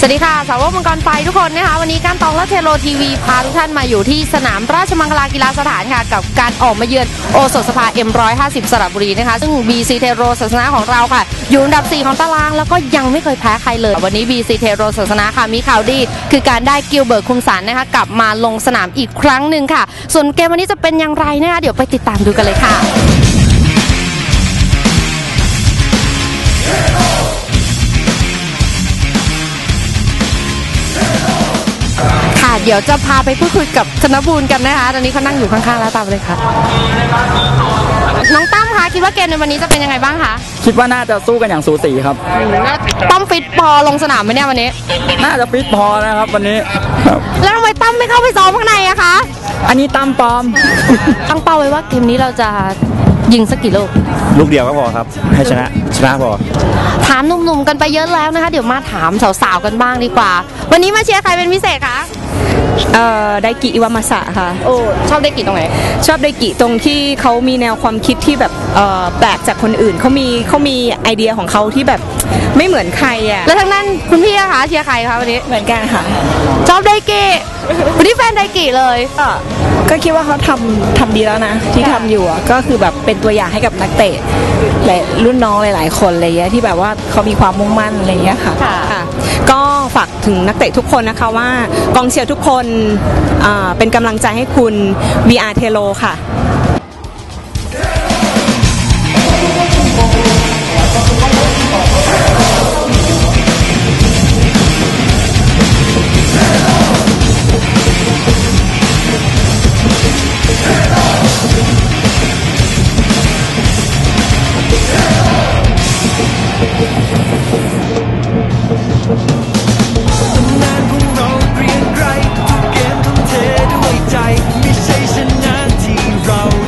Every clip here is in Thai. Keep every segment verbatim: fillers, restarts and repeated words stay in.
วัสดีค่ะสาวกมังกรไฟทุกคนนะคะวันนี้การตองและเทโลทีวีพาทุกท่านมาอยู่ที่สนามราชมังคลากีฬาสถานค่ะกับการออกมาเยือนโอสถสภา เอ็ม หนึ่งร้อยห้าสิบ สระบุรีนะคะซึ่ง บี ซี เทโรศาสนาของเราค่ะอยู่อันดับสี่ของตารางแล้วก็ยังไม่เคยแพ้ใครเลยวันนี้ บี ซี เทโรศาสนาค่ะมีข่าวดีคือการได้กิลเบิร์ตคุมสันนะคะกลับมาลงสนามอีกครั้งหนึ่งค่ะส่วนเกมวันนี้จะเป็นอย่างไรนะคะเดี๋ยวไปติดตามดูกันเลยค่ะเดี๋ยวจะพาไปพูดคุยกับธนบูรณ์กันนะคะตอนนี้เขานั่งอยู่ข้างๆแล้วตามเลยค่ะน้องตั้มคะคิดว่าเกมในวันนี้จะเป็นยังไงบ้างคะคิดว่าน่าจะสู้กันอย่างสูสีครับตั้มฟิตพอลงสนามไหมเนี่ยวันนี้น่าจะฟิตพอนะครับวันนี้แล้วทำไมตั้มไม่เข้าไปซ้อมข้างในอะคะอันนี้ตั้มปลอมตั้งเป้าไว้ว่าเกมนี้เราจะยิงสักกี่ลูกลูกเดียวก็พอครับให้ชนะชนะพอถามหนุ่มๆกันไปเยอะแล้วนะคะเดี๋ยวมาถามสาวๆกันบ้างดีกว่าวันนี้มาเชียร์ใครเป็นพิเศษคะเอ่อไดกิอิวามาสะค่ะโอ้ชอบไดกิตรงไหนชอบไดกิตรงที่เขามีแนวความคิดที่แบบเอ่อแปลกจากคนอื่นเขามีเขามีไอเดียของเขาที่แบบไม่เหมือนใครอ่ะแล้วทั้งนั้นคุณพี่คะเชียร์ใครคะวันนี้เหมือนกันค่ะชอบไดกิวันนี้แฟนไดกิเลยก็ก็คิดว่าเขาทำทำดีแล้วนะที่ทำอยู่ก็คือแบบเป็นตัวอย่างให้กับนักเตะและรุ่นน้องหลายๆคนอะไรเงี้ยที่แบบว่าเขามีความมุ่งมั่นอะไรเงี้ยค่ะค่ะก็ฝากถึงนักเตะทุกคนนะคะว่ากองเชียร์ทุกคนเป็นกำลังใจให้คุณ วี อาร์ เทโลค่ะไม่ใช่ชนะที่เรา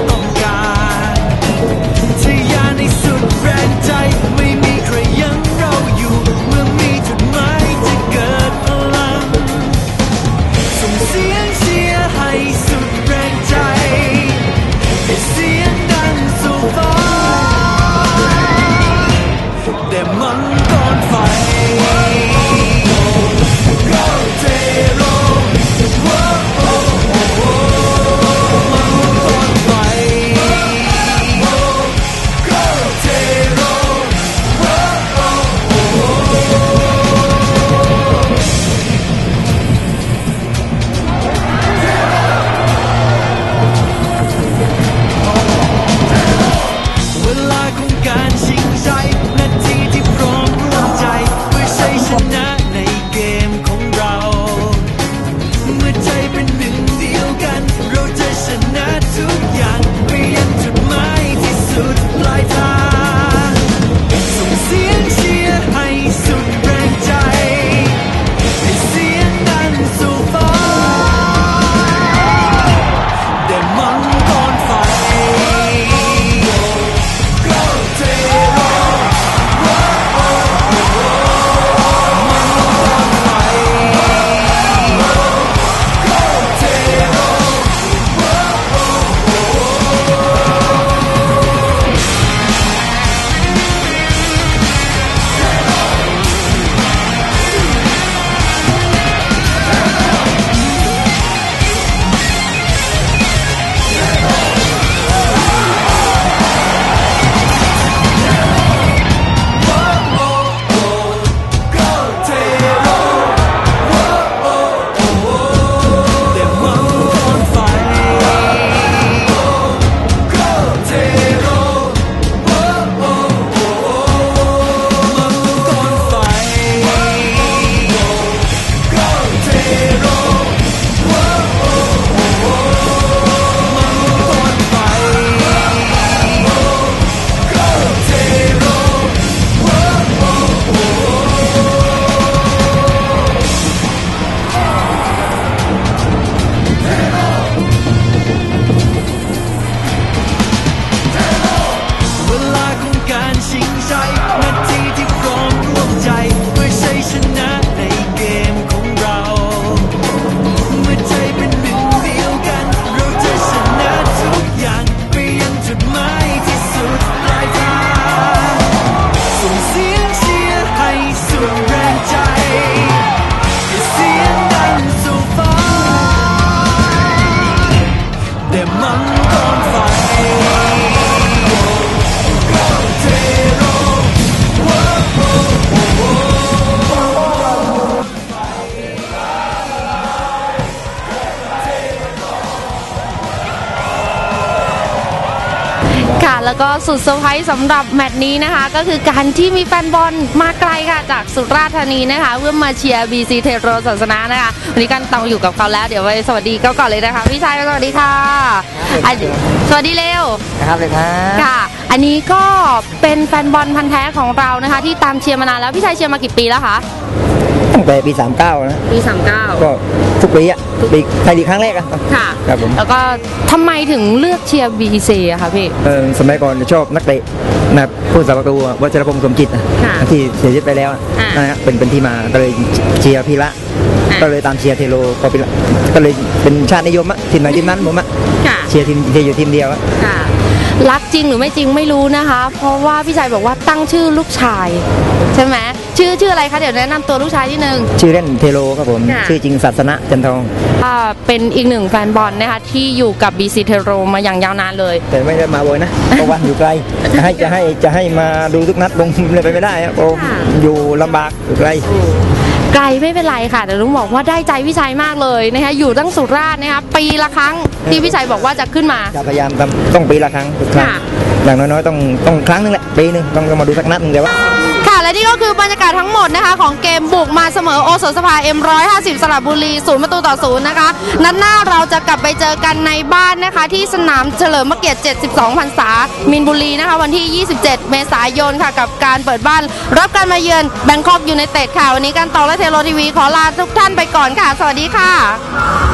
แล้วก็สุดเซอร์ไพรส์สำหรับแมตช์นี้นะคะก็คือการที่มีแฟนบอลมาไกลค่ะจากสุราษฎร์ธานีนะคะเพื่อมาเชียร์ บี ซี เทโรศาสนานะคะวันนี้กันต้องอยู่กับเขาแล้วเดี๋ยวไปสวัสดีเขาก่อนเลยนะคะพี่ชายสวัสดีค่ะอันสวัสดีเร็วครับเลยครับค่ะอันนี้ก็เป็นแฟนบอลพันธุ์แท้ของเรานะคะที่ตามเชียร์มานานแล้วพี่ชายเชียร์มากี่ปีแล้วคะตั้งแต่ปีสามเก้านะปีสามเก้าก็ทุกปีอ่ะปีไทยลีกครั้งแรกอ่ะค่ะครับผมแล้วก็ทำไมถึงเลือกเชียร์ บี ซี อะคะพี่เออสมัยก่อนจะชอบนักเตะนะครับผู้สาประตูวัชรพงษ์สมจิตนะค่ะที่เสียชีวิตไปแล้วนะอ่านะฮะเป็นเป็นที่มาก็เลยเชียร์พีระอ่าก็เลยตามเชียร์เทโลพอพีระก็เลยเป็นชาตินิยมอะทีมไหนทีมนั้นผมอะค่ะเชียร์ทีมเชียร์อยู่ทีมเดียวอะค่ะรักจริงหรือไม่จริงไม่รู้นะคะ เพราะว่าพี่ชายบอกว่าตั้งชื่อลูกชายใช่ไหมชื่อชื่ออะไรคะเดี๋ยวแนะนำตัวลูกชายที่หนึ่งชื่อเล่นเทโลครับผมค่ะชื่อจริงศาสนะจันทองอ่าเป็นอีกหนึ่งแฟนบอลนะคะที่อยู่กับ บี ซี เทโรมาอย่างยาวนานเลยแต่ไม่ได้มาบ่อยนะเพราะว่าอยู่ไกลจะให้จะให้จะให้มาดูทุกนัดลงเลยไปไม่ได้ครับเพราะค่ะอยู่ลำบากอยู่ไกลไกลไม่เป็นไรค่ะแต่ลุงบอกว่าได้ใจพี่ชัยมากเลยนะคะอยู่ตั้งสุราษฎร์นะคะปีละครั้งที่พี่ชัยบอกว่าจะขึ้นมาจะพยายามทำต้องปีละครั้งทุกครั้งค่ะอย่างน้อยๆต้องต้องครั้งหนึงแหละปีหนึงต้องมาดูสักนัดหนึงเดี๋ยวว่าค่ะและนี่ก็คือบรรยากาศทั้งหมดนะคะของเกมบุกมาเสมอโอสถสภา เอ็ม หนึ่งร้อยห้าสิบ สระบุรีศูนย์ประตูต่อศูนย์นะคะนัดหน้าเราจะกลับไปเจอกันในบ้านนะคะที่สนามเฉลิมพระเกียรติเจ็ดสิบสองพรรษามีนบุรีนะคะวันที่ยี่สิบเจ็ดเมษายนค่ะกับการเปิดบ้านรับการมาเยือนแบงคอกยูไนเต็ดค่ะวันนี้การต่อและเทโลทีวีขอลาทุกท่านไปก่อนค่ะสวัสดีค่ะ